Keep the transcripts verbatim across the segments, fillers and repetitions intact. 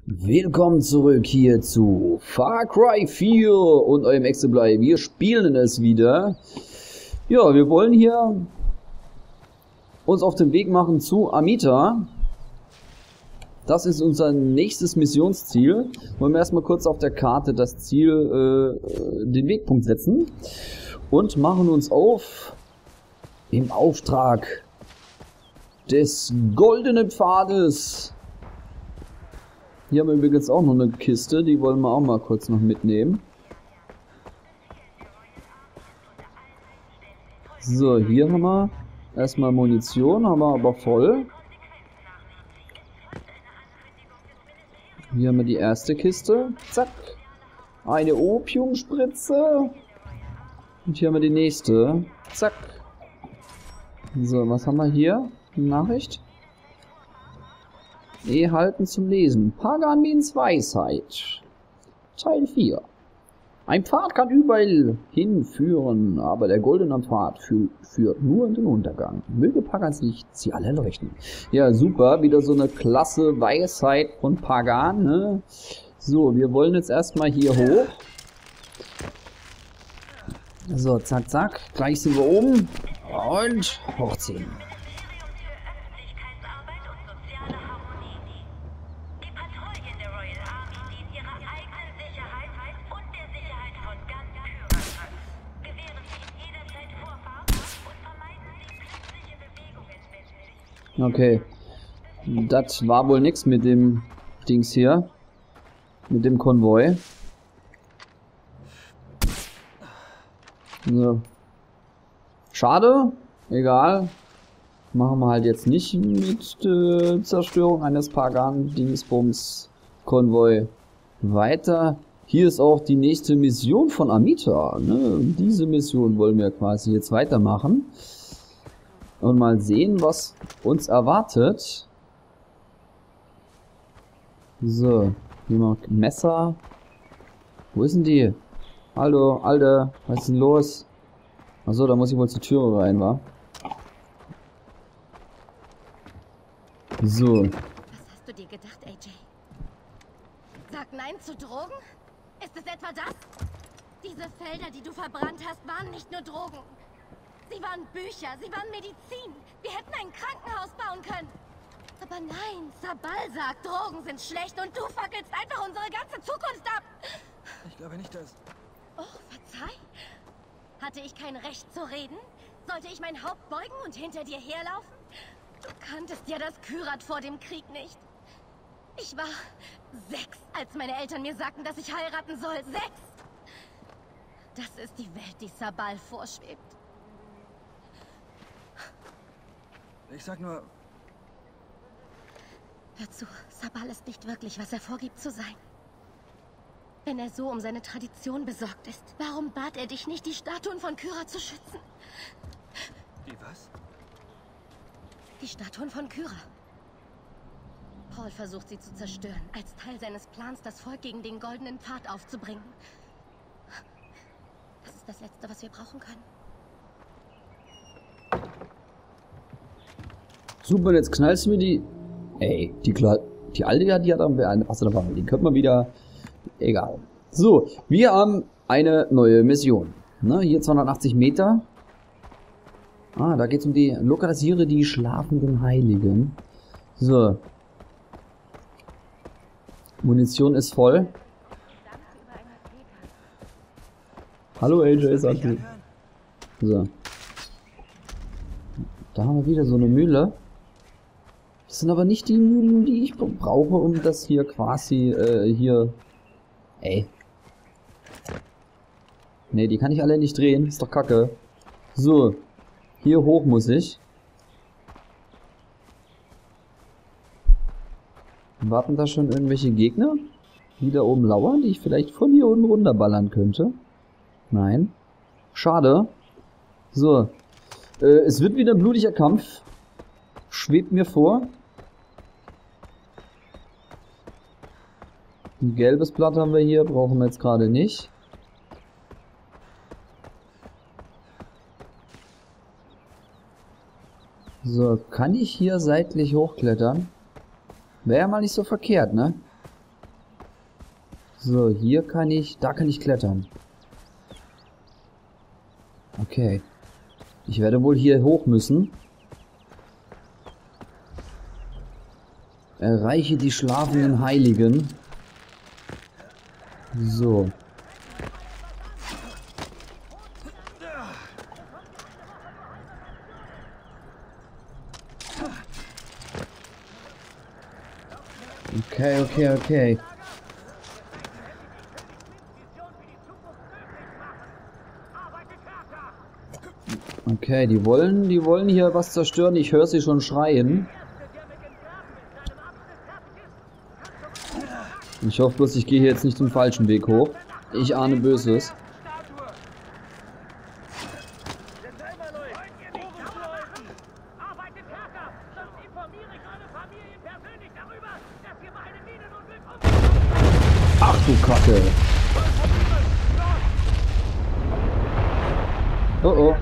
Willkommen zurück hier zu Far Cry vier und eurem Exemplar. Wir spielen es wieder. Ja, wir wollen hier uns auf den Weg machen zu Amita. Das ist unser nächstes Missionsziel. Wollen wir erstmal kurz auf der Karte das Ziel, äh, den Wegpunkt setzen und machen uns auf im Auftrag des Goldenen Pfades. Hier haben wir übrigens auch noch eine Kiste, die wollen wir auch mal kurz noch mitnehmen. So, hier haben wir erstmal Munition, haben wir aber voll. Hier haben wir die erste Kiste. Zack. Eine Opiumspritze. Und hier haben wir die nächste. Zack. So, was haben wir hier? Eine Nachricht. E halten zum Lesen. Paganins Weisheit. Teil vier. Ein Pfad kann überall hinführen, aber der goldene Pfad fü führt nur in den Untergang. Möge Pagans Licht sie alle leuchten. Ja, super. Wieder so eine klasse Weisheit von Pagan. Ne? So, wir wollen jetzt erstmal hier hoch. So, zack, zack. Gleich sind wir oben. Und hochziehen. Okay, das war wohl nix mit dem Dings hier, mit dem Konvoi. So. Schade, egal, machen wir halt jetzt nicht mit äh, Zerstörung eines Pagan-Dingsbums-Konvoi weiter. Hier ist auch die nächste Mission von Amita, ne? Diese Mission wollen wir quasi jetzt weitermachen. Und mal sehen, was uns erwartet. So, hier noch Messer. Wo ist denn die? Hallo, Alter, was ist denn los? Achso, da muss ich wohl zur Tür rein, wa? So. Was hast du dir gedacht, A J? Sag Nein zu Drogen? Ist es etwa das? Diese Felder, die du verbrannt hast, waren nicht nur Drogen. Sie waren Bücher, sie waren Medizin. Wir hätten ein Krankenhaus bauen können. Aber nein, Sabal sagt, Drogen sind schlecht und du fackelst einfach unsere ganze Zukunft ab. Ich glaube nicht, dass... Oh, verzeih. Hatte ich kein Recht zu reden? Sollte ich mein Haupt beugen und hinter dir herlaufen? Du kanntest ja das Kyrat vor dem Krieg nicht. Ich war sechs, als meine Eltern mir sagten, dass ich heiraten soll. Sechs! Das ist die Welt, die Sabal vorschwebt. Ich sag nur... Hör zu, Sabal ist nicht wirklich, was er vorgibt zu sein. Wenn er so um seine Tradition besorgt ist, warum bat er dich nicht, die Statuen von Kyra zu schützen? Die was? Die Statuen von Kyra. Paul versucht sie zu zerstören, als Teil seines Plans, das Volk gegen den goldenen Pfad aufzubringen. Das ist das Letzte, was wir brauchen können. Super, jetzt knallst du mir die... Ey, die, Kla die alte, die hat am... Achso, da war die könnte man wieder... Egal. So, wir haben eine neue Mission. Ne, hier zweihundertachtzig Meter. Ah, da geht es um die... Lokalisiere die schlafenden Heiligen. So. Munition ist voll. Hallo A J, sagt sie. So. Da haben wir wieder so eine Mühle. Das sind aber nicht die Mühlen, die ich brauche, um das hier quasi, äh, hier... Ey. Ne, die kann ich alle nicht drehen. Ist doch kacke. So. Hier hoch muss ich. Warten da schon irgendwelche Gegner? Die da oben lauern, die ich vielleicht von hier unten runterballern könnte? Nein. Schade. So. Äh, es wird wieder ein blutiger Kampf. Schwebt mir vor. Ein gelbes Blatt haben wir hier, brauchen wir jetzt gerade nicht. So, kann ich hier seitlich hochklettern? Wäre ja mal nicht so verkehrt, ne? So, hier kann ich... Da kann ich klettern. Okay. Ich werde wohl hier hoch müssen. Erreiche die schlafenden Heiligen. So. Okay, okay, okay. Okay, die wollen, die wollen hier was zerstören. Ich höre sie schon schreien. Ich hoffe bloß, ich gehe hier jetzt nicht den falschen Weg hoch. Ich ahne Böses. Ach du Kacke. Oh oh.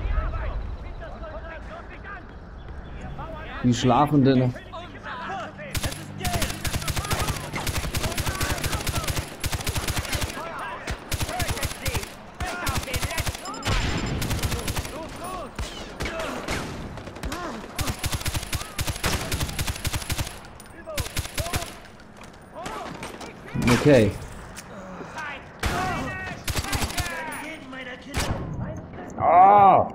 Die Schlafenden. Okay. Ah!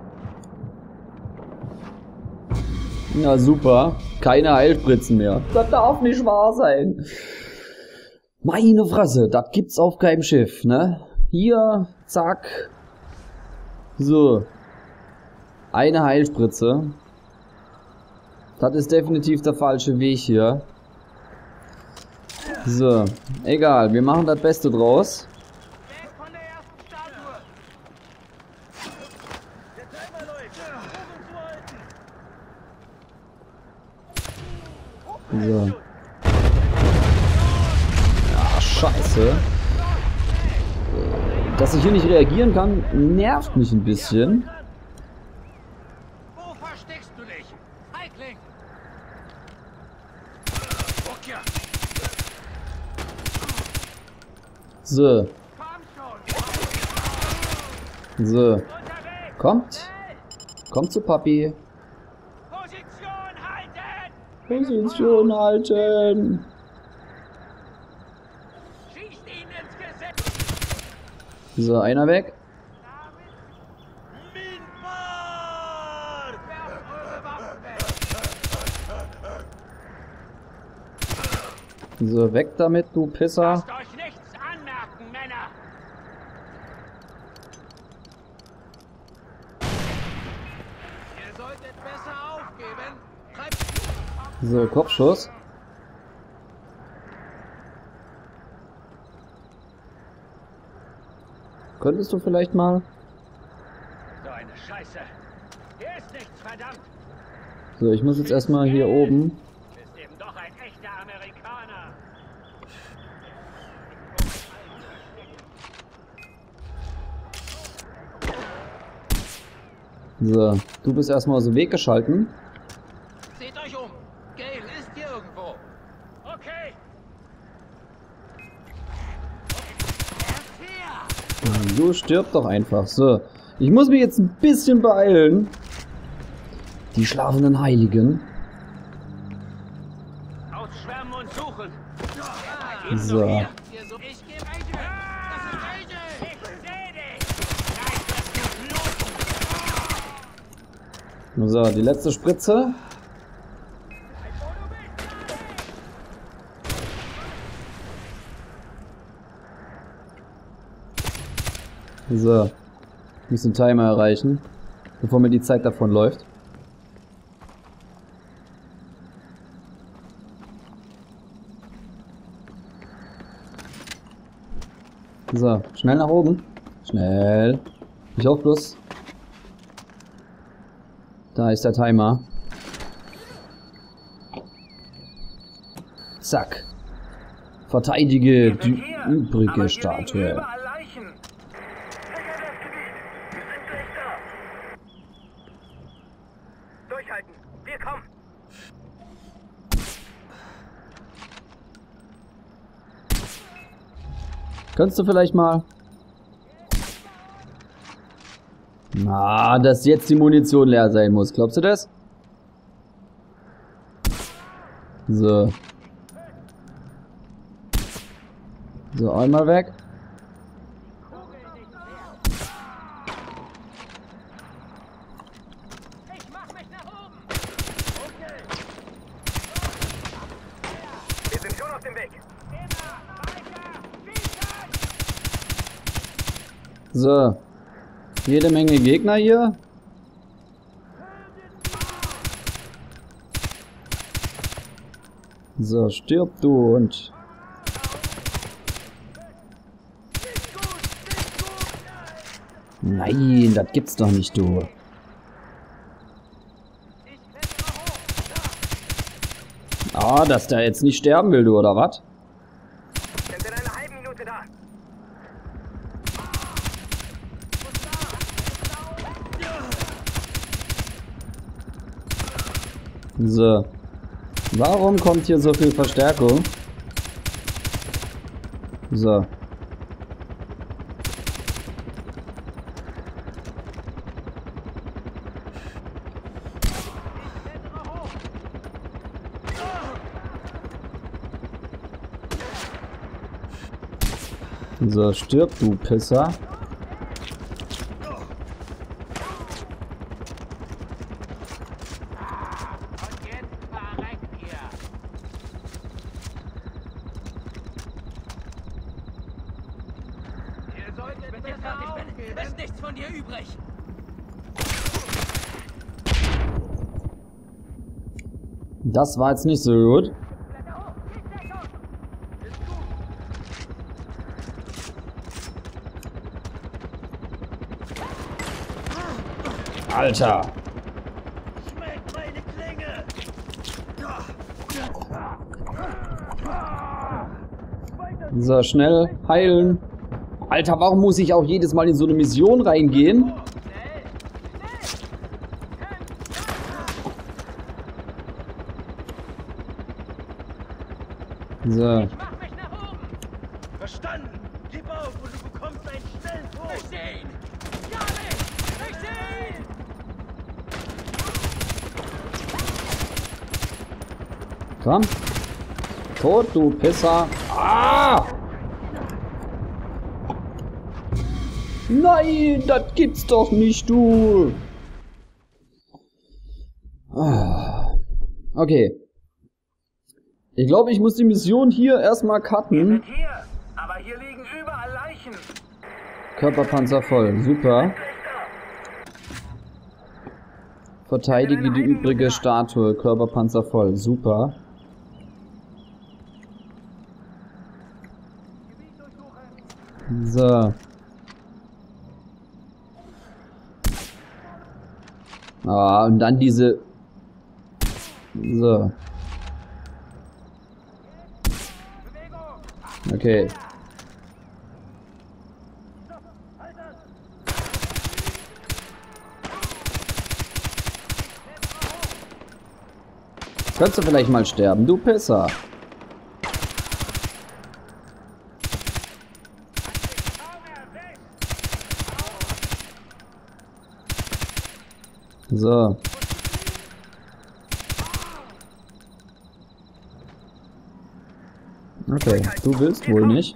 Na super. Keine Heilspritzen mehr. Das darf nicht wahr sein. Meine Fresse, das gibt's auf keinem Schiff, ne? Hier, zack. So. Eine Heilspritze. Das ist definitiv der falsche Weg hier. So, egal, wir machen das Beste draus. So. Ja, scheiße. Dass ich hier nicht reagieren kann, nervt mich ein bisschen. Wo versteckst du dich? Feigling! So. So. Kommt. Kommt zu Papi. Position halten! Position halten. Schießt ihn ins Gesicht! So, einer weg. Minbar! Werft eure Waffen weg! So, weg damit, du Pisser. Lasst euch nichts anmerken, Männer! Ihr solltet besser aufgeben. Treibt... So, Kopfschuss. Könntest du vielleicht mal... So eine Scheiße. Hier ist nichts, verdammt. So, ich muss jetzt erstmal hier oben... Ist eben doch ein echter Amerikaner. So, du bist erstmal aus dem Weg geschalten. Seht euch um. Gale ist hier irgendwo. Okay. Du stirb doch einfach. So, ich muss mich jetzt ein bisschen beeilen. Die schlafenden Heiligen. Ausschwärmen und suchen. So. Ich geh weiter. Das ist Rage. Ich seh dich. Gleich wirst du bluten. So, die letzte Spritze. So. Ich muss den Timer erreichen, bevor mir die Zeit davon läuft. So, schnell nach oben. Schnell. Ich hoffe bloß. Da ist der Timer. Zack. Verteidige die übrige Statue. Durchhalten. Wir kommen. Könntest du vielleicht mal... Na, dass jetzt die Munition leer sein muss. Glaubst du das? So. So, einmal weg. Ich mach mich nach oben. Wir sind schon auf dem Weg. Immer weiter. Schießen! So. Jede Menge Gegner hier. So, stirb du und... Nein, das gibt's doch nicht, du. Ah, dass der jetzt nicht sterben will, du, oder was? Sind in einer halben Minute da. So. Warum kommt hier so viel Verstärkung? So. So, stirb du Pisser. Und jetzt verreckt ihr. Ihr solltet Wenn ich besser fertig bin, aufgeben. ist nichts von dir übrig. Das war jetzt nicht so gut. Alter. Schmeckt meine Klinge. So, schnell heilen. Alter, warum muss ich auch jedes Mal in so eine Mission reingehen? So. Mach mich nach oben. Verstanden. Gib auf und du bekommst einen Schnelltod. Ich seh ihn. Ja, nicht. Ich seh ihn. Komm. Tot, du Pisser. Ah! Nein, das gibt's doch nicht, du. Ah. Okay. Ich glaube, ich muss die Mission hier erstmal cutten. Hier, aber hier liegen überall Leichen. Körperpanzer voll. Super. Verteidige die übrige Statue. Körperpanzer voll. Super. So. Ah, und dann diese... So. Okay. Könntest du vielleicht mal sterben, du Pisser. So. Okay, du willst wohl nicht.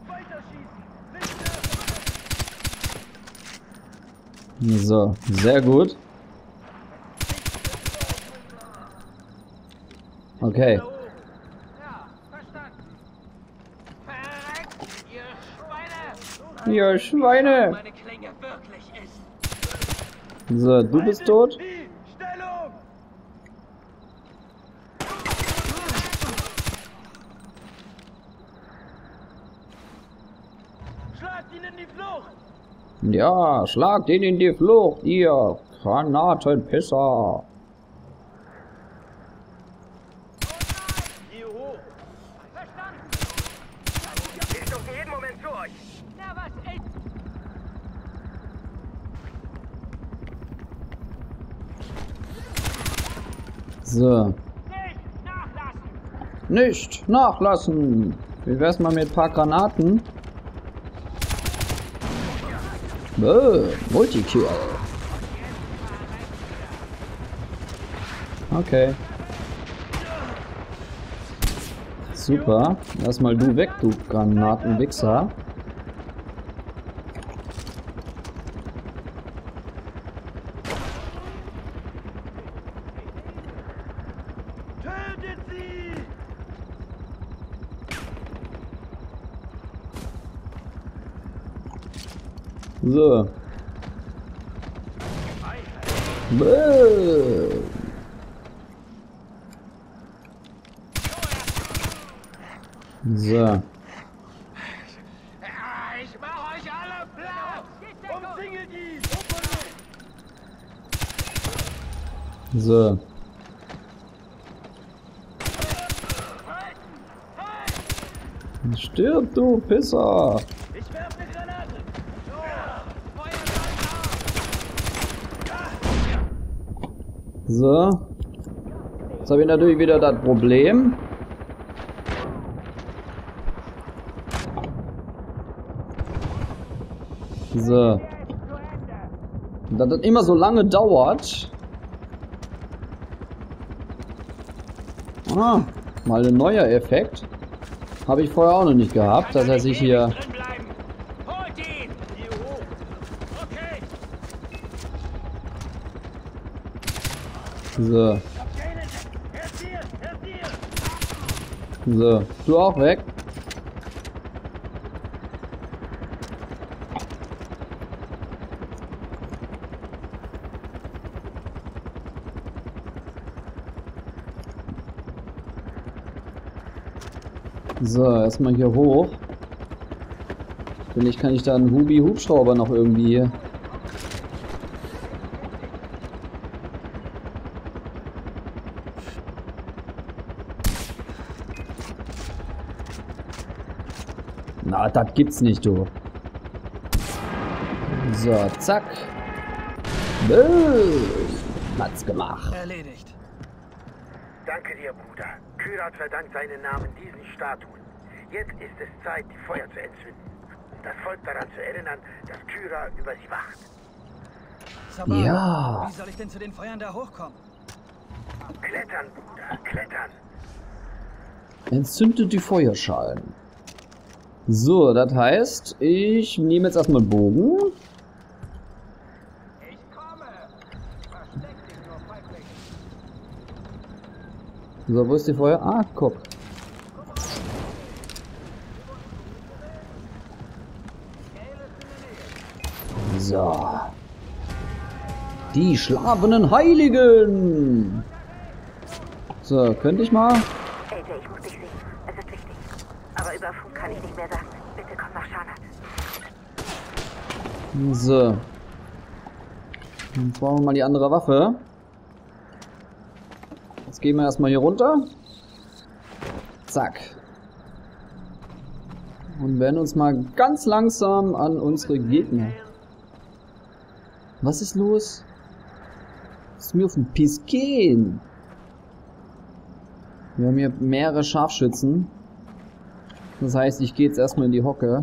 So, sehr gut. Okay. Ja, verstanden. Verreckt, ihr Schweine. Ihr Schweine. Meine Klinge wirklich ist. So, du bist tot. Die Stellung. Schlagt ihn in die Flucht. Ja, schlagt ihn in die Flucht, ihr Granatenpisser. Hier hoch. Verstanden. Wir stoßen jeden Moment zu euch. Na, was ist? So. Nicht nachlassen. Nicht nachlassen. Wie wär's mal mit ein paar Granaten? Bäh, Multikill. Okay. Super. Erstmal du weg, du Granatenwichser. Tötet sie! So. Bäh. So. Ah, ich mach euch alle platt! Umzingelt ihn! So. Stirb, du Pisser! Ich werfe eine Granate! So. Jetzt habe ich natürlich wieder das Problem. So. Dass das immer so lange dauert. Ah, mal ein neuer Effekt. Habe ich vorher auch noch nicht gehabt, dass er sich hier... Drin bleiben! Holt ihn! Hier hoch! Okay! So. Er ist hier! Er ist hier! So. Du auch weg. So, erstmal hier hoch. Vielleicht kann ich da einen Hubi-Hubschrauber noch irgendwie... Na, das gibt's nicht, du. So, zack. Bäh. Hat's gemacht. Erledigt. Danke dir, Bruder. Kyrat verdankt seinen Namen diesen Statuen. Jetzt ist es Zeit, die Feuer zu entzünden. Um das Volk daran zu erinnern, dass Kyra über sie wacht. Sabah, Ja. wie soll ich denn zu den Feuern da hochkommen? Klettern, Bruder, klettern. Entzündet die Feuerschalen. So, das heißt, ich nehme jetzt erstmal Bogen. Ich komme! Versteck dich nur, Feigling! So, wo ist die Feuer? Ah, guck. So. Die schlafenden Heiligen. So, könnte ich mal... A J, ich muss dich sehen. Es ist wichtig. Aber über Funk kann ich nicht mehr sagen. Bitte komm nach Scharnat. So. Dann brauchen wir mal die andere Waffe. Jetzt gehen wir erstmal hier runter. Zack. Und werden uns mal ganz langsam an unsere Gegner. Was ist los? Was ist mir auf den Piss gehen? Wir haben hier mehrere Scharfschützen. Das heißt, ich gehe jetzt erstmal in die Hocke.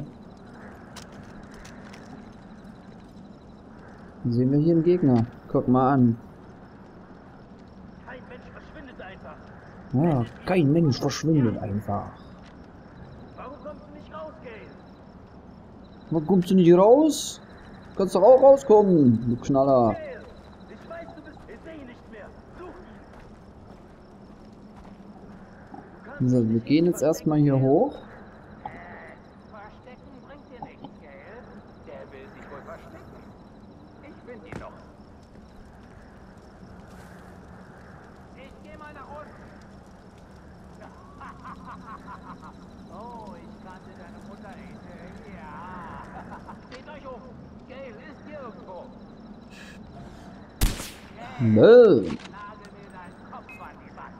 Dann sehen wir hier einen Gegner. Guck mal an. Kein Mensch verschwindet einfach. Ja, kein Mensch verschwindet einfach. Warum kommst du nicht raus, Gale? Warum kommst du nicht raus? Kannst doch auch rauskommen, du Knaller. Gale! Ich weiß, du bist... Ich sehe ihn nicht mehr. Such ihn. So, wir gehen jetzt erstmal hier hoch. Verstecken bringt dir nichts, gell? Der will sich wohl verstecken. Ich finde ihn noch. Ich geh mal nach unten. Oh, ich kannte deine Mutter, A J. Ja. Seht euch um. Gale ist hier irgendwo. Nö. Nagel mir deinen Kopf an die Wand.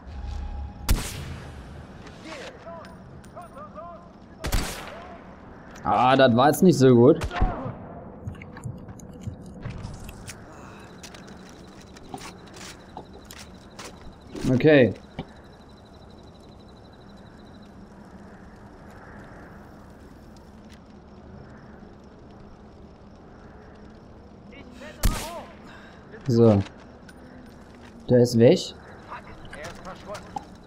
Hier, los, los, los, los. Ah, das war jetzt nicht so gut. Okay. So. Der ist weg. Er ist verschwunden.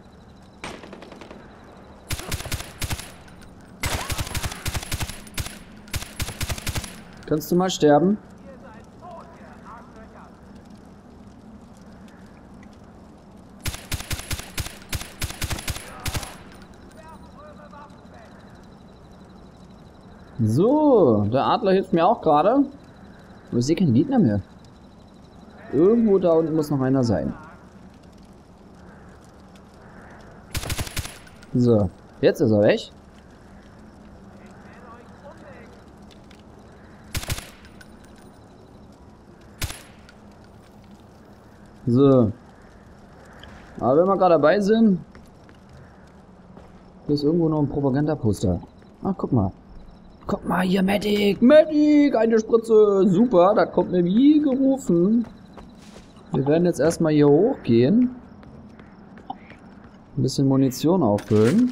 Kannst du mal sterben? Ihr seid tot, ihr Arschlöcher. Werfen eure Waffen weg. So, der Adler hilft mir auch gerade. Aber ich sehe keinen Gegner mehr. Irgendwo da unten muss noch einer sein. So, jetzt ist er weg. So. Aber wenn wir gerade dabei sind, hier ist irgendwo noch ein Propagandaposter. Ach, guck mal. Guck mal hier, Medic, Medic, eine Spritze. Super, da kommt mir wie gerufen. Wir werden jetzt erstmal hier hochgehen. Ein bisschen Munition auffüllen.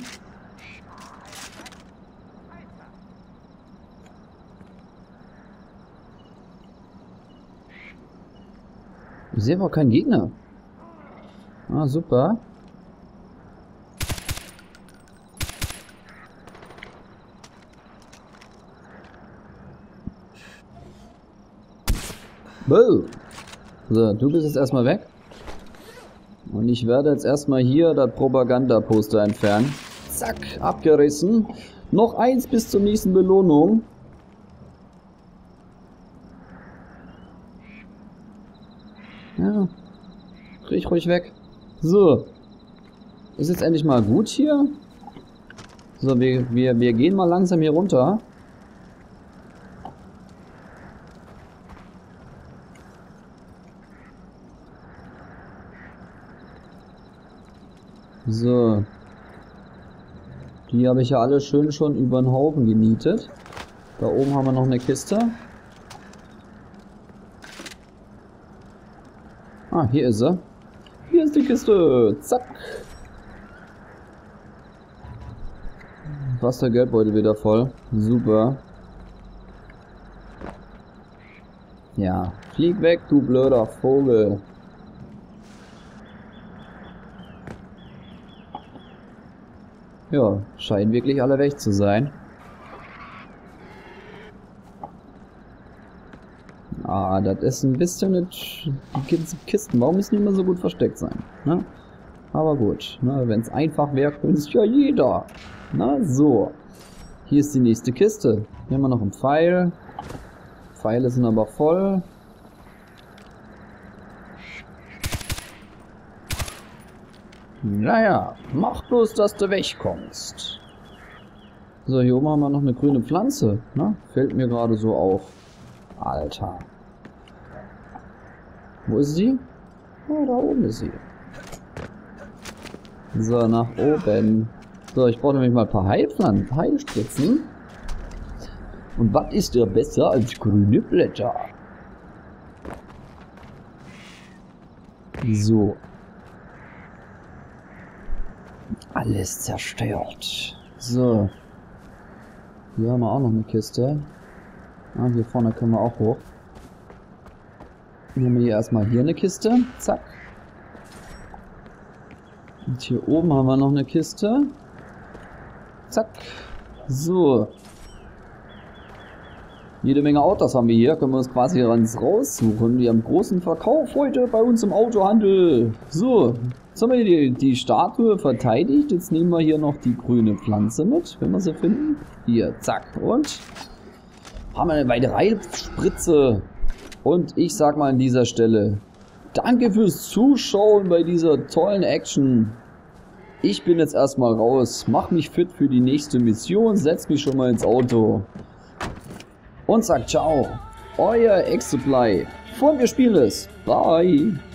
Ich sehe aber keinen Gegner. Ah, super. Boom. So, du bist jetzt erstmal weg. Und ich werde jetzt erstmal hier das Propagandaposter entfernen. Zack, abgerissen. Noch eins bis zur nächsten Belohnung. Ja, krieg ich ruhig weg. So. Ist jetzt endlich mal gut hier. So, wir, wir, wir gehen mal langsam hier runter. So. Die habe ich ja alle schön schon über den Haufen genietet. Da oben haben wir noch eine Kiste. Ah, hier ist sie. Hier ist die Kiste. Zack. Fast der Geldbeutel wieder voll. Super. Ja, flieg weg, du blöder Vogel. Ja, scheinen wirklich alle weg zu sein. Ah, das ist ein bisschen nicht... Die Kisten, warum müssen die immer so gut versteckt sein? Ne? Aber gut, ne? Wenn es einfach wäre, könnte es ja jeder. Na, so. Hier ist die nächste Kiste. Hier haben wir noch einen Pfeil. Pfeile sind aber voll. Naja, mach bloß, dass du wegkommst. So, hier oben haben wir noch eine grüne Pflanze. Ne? Fällt mir gerade so auf. Alter. Wo ist sie? Oh, da oben ist sie. So, nach oben. So, ich brauche nämlich mal ein paar Heilpflanzen, Heilspritzen. Und was ist ja besser als grüne Blätter? So. Alles zerstört. So. Hier haben wir auch noch eine Kiste. Ah, hier vorne können wir auch hoch. Nehmen wir hier erstmal hier eine Kiste. Zack. Und hier oben haben wir noch eine Kiste. Zack. So. Jede Menge Autos haben wir hier. Können wir uns quasi ganz raussuchen. Wir haben großen Verkauf heute bei uns im Autohandel. So. Jetzt haben wir die, die Statue verteidigt. Jetzt nehmen wir hier noch die grüne Pflanze mit, wenn wir sie finden. Hier, zack. Und haben wir eine weitere Heilspritze. Und ich sag mal an dieser Stelle, danke fürs Zuschauen bei dieser tollen Action. Ich bin jetzt erstmal raus. Mach mich fit für die nächste Mission. Setz mich schon mal ins Auto. Und sag ciao. Euer X-Supply. Und wir spielen es. Bye.